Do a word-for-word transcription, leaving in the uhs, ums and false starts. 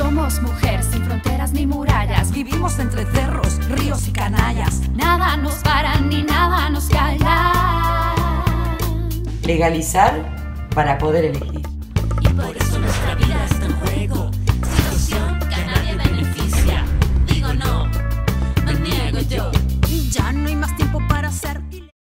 Somos mujer sin fronteras ni murallas. Vivimos entre cerros, ríos y canallas. Nada nos para ni nada nos calla. Legalizar para poder elegir. Y por eso nuestra vida es